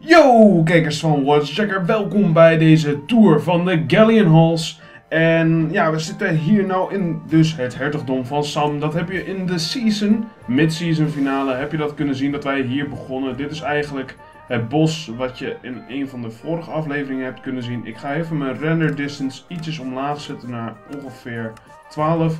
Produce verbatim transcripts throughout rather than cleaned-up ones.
Yo, kijkers van Watchchecker, welkom bij deze tour van de Galleon Halls. En ja, we zitten hier nou in dus het hertogdom van Sam. Dat heb je in de season, mid-season finale, heb je dat kunnen zien dat wij hier begonnen. Dit is eigenlijk het bos wat je in een van de vorige afleveringen hebt kunnen zien. Ik ga even mijn render distance ietsjes omlaag zetten naar ongeveer twaalf.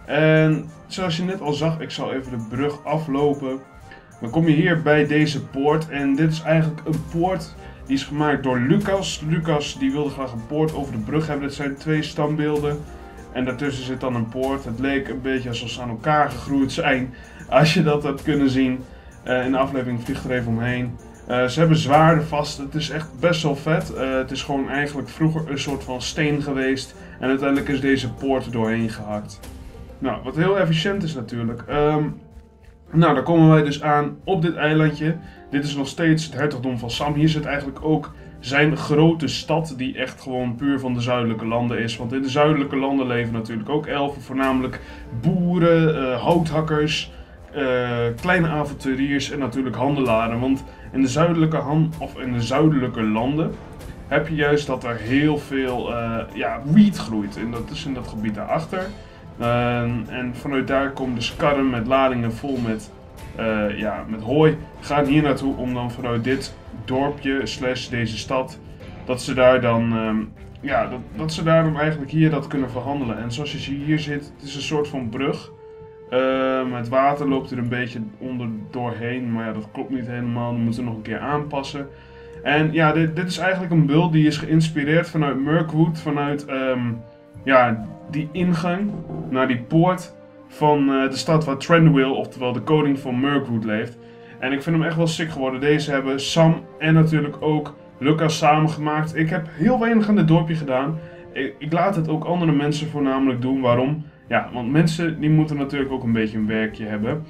En zoals je net al zag, ik zal even de brug aflopen. Dan kom je hier bij deze poort en dit is eigenlijk een poort die is gemaakt door Lucas. Lucas die wilde graag een poort over de brug hebben. Dit zijn twee standbeelden en daartussen zit dan een poort. Het leek een beetje alsof ze aan elkaar gegroeid zijn, als je dat hebt kunnen zien. Uh, in de aflevering vliegt er even omheen. Uh, ze hebben zwaarden vast, het is echt best wel vet. Uh, het is gewoon eigenlijk vroeger een soort van steen geweest en uiteindelijk is deze poort er doorheen gehakt. Nou, wat heel efficiënt is natuurlijk. Um, Nou, dan komen wij dus aan op dit eilandje. Dit is nog steeds het hertogdom van Sam. Hier zit eigenlijk ook zijn grote stad, die echt gewoon puur van de zuidelijke landen is. Want in de zuidelijke landen leven natuurlijk ook elfen, voornamelijk boeren, uh, houthakkers, uh, kleine avonturiers en natuurlijk handelaren. Want in de zuidelijke, han of in de zuidelijke landen heb je juist dat er heel veel uh, ja, wheat groeit. En dat is in dat gebied daarachter. Uh, en vanuit daar komen dus karren met ladingen vol met, uh, ja, met hooi. Gaan hier naartoe om dan vanuit dit dorpje slash deze stad, dat ze daar dan, um, ja, dat, dat ze daar dan eigenlijk hier dat kunnen verhandelen. En zoals je hier zit, het is een soort van brug. Uh, het water loopt er een beetje onder doorheen, maar ja, dat klopt niet helemaal. Dat moeten we nog een keer aanpassen. En ja, dit, dit is eigenlijk een build die is geïnspireerd vanuit Mirkwood, vanuit um, ja, die ingang naar die poort van uh, de stad waar Thranduil, oftewel de koning van Mirkwood, leeft. En ik vind hem echt wel sick geworden. Deze hebben Sam en natuurlijk ook Lucas samengemaakt. Ik heb heel weinig aan dit dorpje gedaan. Ik, ik laat het ook andere mensen voornamelijk doen. Waarom? Ja, want mensen die moeten natuurlijk ook een beetje een werkje hebben.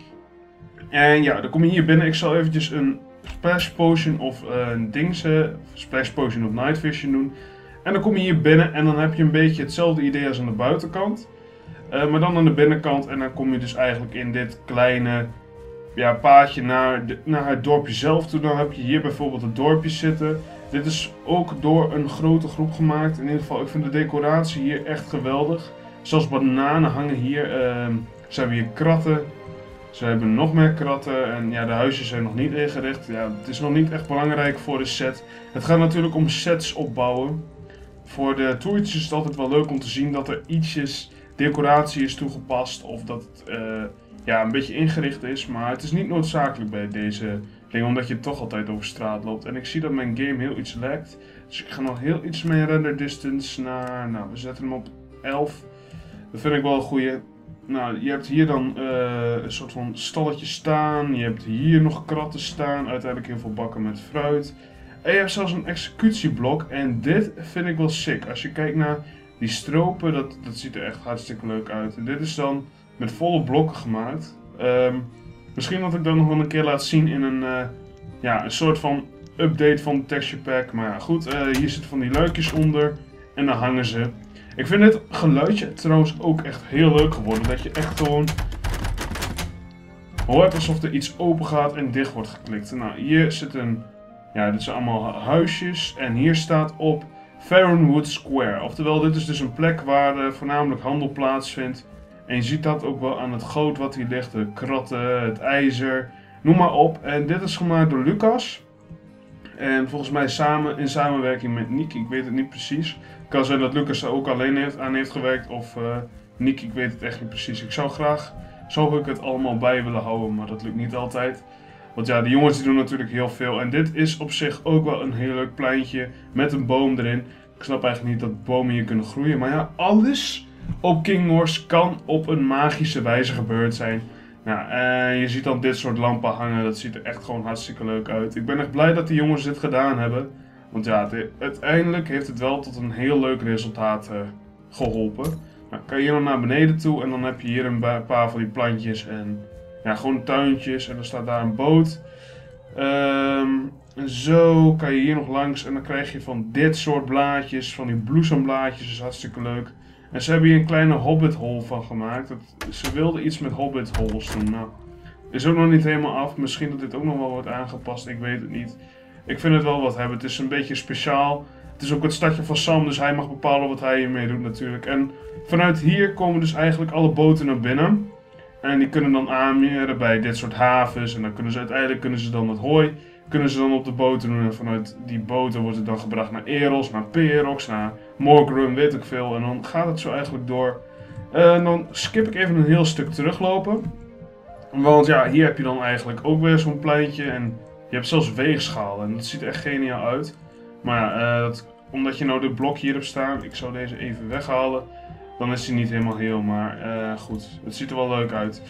En ja, dan kom je hier binnen. Ik zal eventjes een Splash Potion of uh, een dingse, Splash Potion of Night Vision doen. En dan kom je hier binnen en dan heb je een beetje hetzelfde idee als aan de buitenkant. Uh, maar dan aan de binnenkant en dan kom je dus eigenlijk in dit kleine ja, paadje naar, de, naar het dorpje zelf toe. Dan heb je hier bijvoorbeeld het dorpje zitten. Dit is ook door een grote groep gemaakt. In ieder geval, ik vind de decoratie hier echt geweldig. Zelfs bananen hangen hier. Uh, ze hebben hier kratten. Ze hebben nog meer kratten en ja, de huisjes zijn nog niet ingericht. Ja, het is nog niet echt belangrijk voor de set. Het gaat natuurlijk om sets opbouwen. Voor de toertjes is het altijd wel leuk om te zien dat er ietsjes decoratie is toegepast of dat het uh, ja, een beetje ingericht is. Maar het is niet noodzakelijk bij deze dingen, omdat je toch altijd over straat loopt. En ik zie dat mijn game heel iets lagt. Dus ik ga nog heel iets mijn render distance naar, nou we zetten hem op elf. Dat vind ik wel een goeie. Nou, je hebt hier dan uh, een soort van stalletje staan. Je hebt hier nog kratten staan. Uiteindelijk heel veel bakken met fruit. En je hebt zelfs een executieblok en dit vind ik wel sick. Als je kijkt naar die stropen, dat, dat ziet er echt hartstikke leuk uit. En dit is dan met volle blokken gemaakt. Um, misschien dat ik dat nog wel een keer laat zien in een, uh, ja, een soort van update van de texture pack. Maar ja, goed, uh, hier zitten van die luikjes onder en dan hangen ze. Ik vind dit geluidje trouwens ook echt heel leuk geworden. Dat je echt gewoon hoort alsof er iets open gaat en dicht wordt geklikt. Nou, hier zit een... Ja, dit zijn allemaal huisjes en hier staat op Farronwood Square. Oftewel, dit is dus een plek waar uh, voornamelijk handel plaatsvindt. En je ziet dat ook wel aan het goud wat hier ligt, de kratten, het ijzer, noem maar op. En dit is gemaakt door Lucas. En volgens mij samen, in samenwerking met Nick, ik weet het niet precies. Het kan zijn dat Lucas er ook alleen heeft, aan heeft gewerkt of uh, Nick, ik weet het echt niet precies. Ik zou graag, zou ik het allemaal bij willen houden, maar dat lukt niet altijd. Want ja, de jongens die doen natuurlijk heel veel. En dit is op zich ook wel een heel leuk pleintje met een boom erin. Ik snap eigenlijk niet dat bomen hier kunnen groeien. Maar ja, alles op King Norse kan op een magische wijze gebeurd zijn. Nou, en je ziet dan dit soort lampen hangen. Dat ziet er echt gewoon hartstikke leuk uit. Ik ben echt blij dat de jongens dit gedaan hebben. Want ja, het, uiteindelijk heeft het wel tot een heel leuk resultaat uh, geholpen. Nou, kan je hier dan naar beneden toe en dan heb je hier een paar van die plantjes en... Ja, gewoon tuintjes en dan staat daar een boot. Um, en zo kan je hier nog langs en dan krijg je van dit soort blaadjes, van die bloesemblaadjes, dat is hartstikke leuk. En ze hebben hier een kleine hobbit hole van gemaakt. Dat, ze wilden iets met hobbit holes doen. Nou, is ook nog niet helemaal af. Misschien dat dit ook nog wel wordt aangepast, ik weet het niet. Ik vind het wel wat hebben. Het is een beetje speciaal. Het is ook het stadje van Sam, dus hij mag bepalen wat hij hiermee doet natuurlijk. En vanuit hier komen dus eigenlijk alle boten naar binnen. En die kunnen dan aanmeren bij dit soort havens. En dan kunnen ze uiteindelijk kunnen ze dan het hooi kunnen ze dan op de boten doen. En vanuit die boten wordt het dan gebracht naar Eros, naar Perox, naar Morgrun, weet ik veel. En dan gaat het zo eigenlijk door. Uh, en dan skip ik even een heel stuk teruglopen. Want ja, hier heb je dan eigenlijk ook weer zo'n pleintje. En je hebt zelfs weegschalen. En dat ziet er echt geniaal uit. Maar ja, uh, dat, omdat je nou dit blok hier hebt staan. Ik zou deze even weghalen. Dan is hij niet helemaal heel. Maar uh, goed, het ziet er wel leuk uit.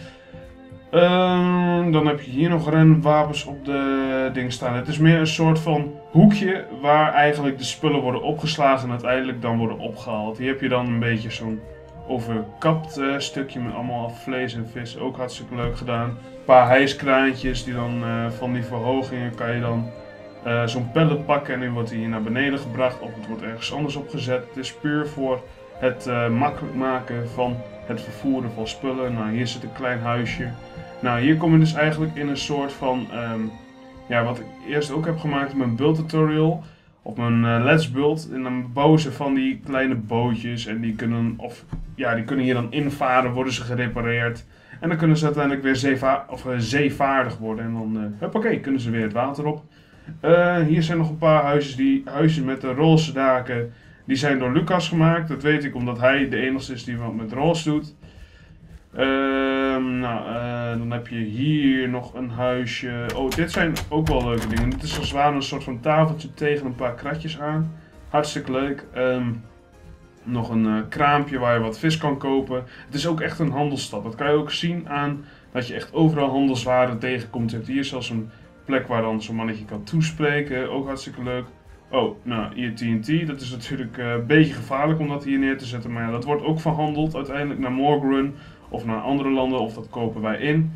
Uh, dan heb je hier nog renwapens op de ding staan. Het is meer een soort van hoekje waar eigenlijk de spullen worden opgeslagen en uiteindelijk dan worden opgehaald. Hier heb je dan een beetje zo'n overkapt uh, stukje met allemaal vlees en vis. Ook hartstikke leuk gedaan. Een paar hijskraantjes die dan uh, van die verhogingen kan je dan uh, zo'n pallet pakken en nu wordt die hier naar beneden gebracht of het wordt ergens anders opgezet. Het is puur voor het uh, makkelijk maken van het vervoeren van spullen. Nou, hier zit een klein huisje. Nou, hier kom je dus eigenlijk in een soort van, um, ja, wat ik eerst ook heb gemaakt in mijn build tutorial, op mijn uh, let's build. En dan bouwen ze van die kleine bootjes en die kunnen, of, ja, die kunnen hier dan invaren, worden ze gerepareerd. En dan kunnen ze uiteindelijk weer zeeva of, uh, zeevaardig worden en dan, uh, huppakee, kunnen ze weer het water op. Uh, hier zijn nog een paar huisjes, die, huisjes met de roze daken, die zijn door Lucas gemaakt. Dat weet ik omdat hij de enige is die wat met roze doet. Uh, nou, uh, dan heb je hier nog een huisje. Oh, dit zijn ook wel leuke dingen. Dit is als het ware een soort van tafeltje tegen een paar kratjes aan. Hartstikke leuk. Um, nog een uh, kraampje waar je wat vis kan kopen. Het is ook echt een handelsstad. Dat kan je ook zien aan dat je echt overal handelswaren tegenkomt. Je hebt hier zelfs een plek waar dan zo'n mannetje kan toespreken. Ook hartstikke leuk. Oh, nou, hier T N T. Dat is natuurlijk uh, een beetje gevaarlijk om dat hier neer te zetten. Maar ja, dat wordt ook verhandeld uiteindelijk naar Morgrun. Of naar andere landen, of dat kopen wij in.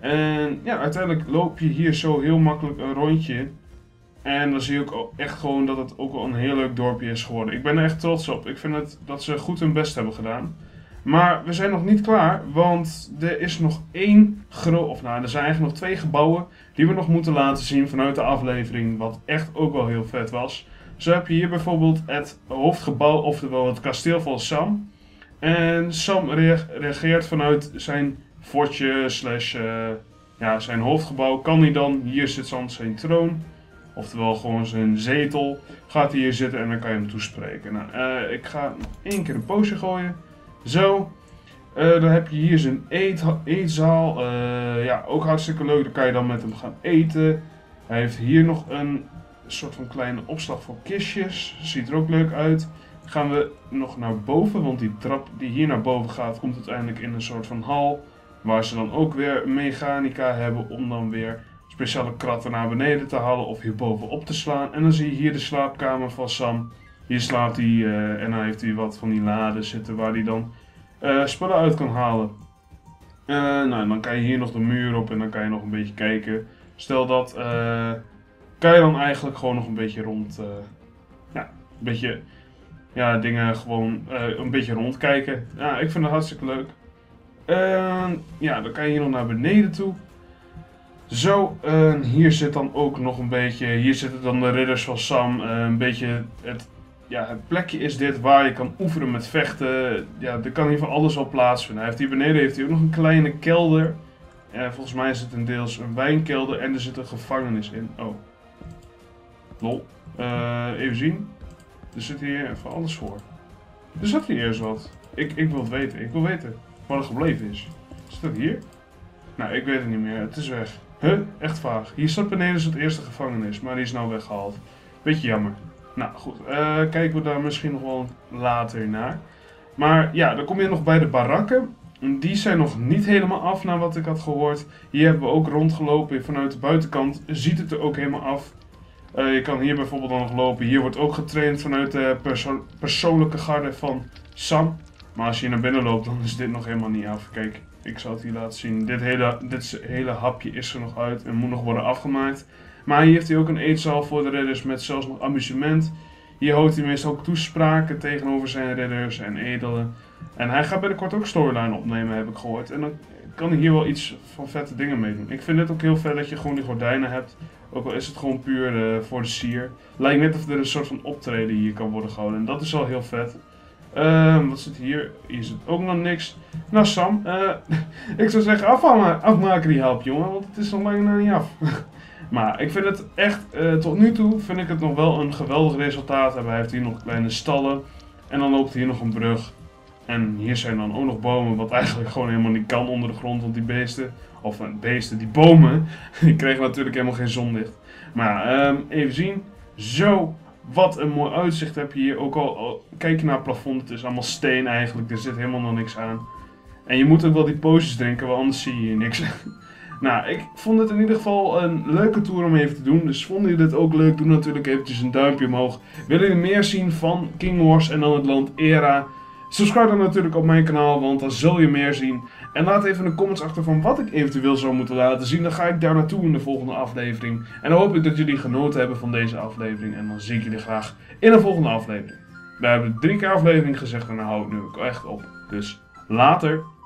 En ja, uiteindelijk loop je hier zo heel makkelijk een rondje. En dan zie je ook echt gewoon dat het ook wel een heel leuk dorpje is geworden. Ik ben er echt trots op. Ik vind het dat ze goed hun best hebben gedaan. Maar we zijn nog niet klaar, want er is nog één groot, of nou, er zijn eigenlijk nog twee gebouwen die we nog moeten laten zien vanuit de aflevering, wat echt ook wel heel vet was. Zo heb je hier bijvoorbeeld het hoofdgebouw, oftewel het kasteel van Sam. En Sam reageert vanuit zijn fortje slash uh, ja, zijn hoofdgebouw. Kan hij dan, hier zit dan zijn troon, oftewel gewoon zijn zetel, gaat hij hier zitten en dan kan je hem toespreken. Nou, uh, ik ga nog één keer een poosje gooien. Zo, uh, dan heb je hier zijn eet, eetzaal, uh, ja, ook hartstikke leuk, dan kan je dan met hem gaan eten. Hij heeft hier nog een soort van kleine opslag voor kistjes, ziet er ook leuk uit. Gaan we nog naar boven, want die trap die hier naar boven gaat, komt uiteindelijk in een soort van hal. Waar ze dan ook weer mechanica hebben om dan weer speciale kratten naar beneden te halen of hier bovenop te slaan. En dan zie je hier de slaapkamer van Sam. Hier slaapt hij uh, en dan heeft hij wat van die laden zitten waar hij dan uh, spullen uit kan halen. Uh, nou, dan kan je hier nog de muur op en dan kan je nog een beetje kijken. Stel dat, uh, kan je dan eigenlijk gewoon nog een beetje rond, uh, ja, een beetje... Ja, dingen gewoon uh, een beetje rondkijken. Ja, ik vind het hartstikke leuk. Uh, ja, dan kan je hier nog naar beneden toe. Zo, uh, hier zit dan ook nog een beetje, hier zitten dan de ridders van Sam. Uh, een beetje, het, ja, het plekje is dit waar je kan oefenen met vechten. Ja, er kan hier van alles wel plaatsvinden. Hij heeft hier beneden heeft hij ook nog een kleine kelder. Uh, volgens mij is het een deels een wijnkelder en er zit een gevangenis in. Oh. Lol. Uh, even zien. Er zit hier even alles voor. Er zat hier eerst wat. Ik, ik wil het weten. Ik wil weten waar het gebleven is. Zit dat hier? Nou, ik weet het niet meer. Het is weg. Huh? Echt vaag. Hier staat beneden het eerste gevangenis, maar die is nou weggehaald. Beetje jammer. Nou goed, uh, kijken we daar misschien nog wel later naar. Maar ja, dan kom je nog bij de barakken. Die zijn nog niet helemaal af naar wat ik had gehoord. Hier hebben we ook rondgelopen. Vanuit de buitenkant ziet het er ook helemaal af. Uh, je kan hier bijvoorbeeld dan nog lopen. Hier wordt ook getraind vanuit de perso persoonlijke garde van Sam. Maar als je naar binnen loopt, dan is dit nog helemaal niet af. Kijk, ik zal het hier laten zien. Dit hele, dit hele hapje is er nog uit en moet nog worden afgemaakt. Maar hier heeft hij ook een eetzaal voor de ridders met zelfs nog amusement. Hier houdt hij meestal ook toespraken tegenover zijn ridders en edelen. En hij gaat binnenkort ook storyline opnemen, heb ik gehoord. En dan kan hier wel iets van vette dingen mee doen. Ik vind het ook heel vet dat je gewoon die gordijnen hebt. Ook al is het gewoon puur uh, voor de sier. Lijkt net of er een soort van optreden hier kan worden gehouden. En dat is wel heel vet. Uh, wat zit hier? Hier zit ook nog niks. Nou Sam, uh, ik zou zeggen afmaken, afmaken die help jongen, want het is nog lang nog niet af. Maar ik vind het echt, uh, tot nu toe vind ik het nog wel een geweldig resultaat. En hij heeft hier nog kleine stallen. En dan loopt hier nog een brug. En hier zijn dan ook nog bomen, wat eigenlijk gewoon helemaal niet kan onder de grond. Want die beesten, of uh, beesten, die bomen, die kregen natuurlijk helemaal geen zonlicht. Maar um, even zien. Zo, wat een mooi uitzicht heb je hier. Ook al, al kijk je naar het plafond, het is allemaal steen eigenlijk. Er zit helemaal nog niks aan. En je moet ook wel die potions drinken, want anders zie je hier niks. Nou, ik vond het in ieder geval een leuke tour om even te doen. Dus vonden jullie dit ook leuk? Doe natuurlijk eventjes een duimpje omhoog. Willen jullie meer zien van King Wars en dan het land Era? Subscribe dan natuurlijk op mijn kanaal, want dan zul je meer zien. En laat even in de comments achter van wat ik eventueel zou moeten laten zien. Dan ga ik daar naartoe in de volgende aflevering. En dan hoop ik dat jullie genoten hebben van deze aflevering. En dan zie ik jullie graag in een volgende aflevering. We hebben drie keer aflevering gezegd en dan hou ik nu ook echt op. Dus later.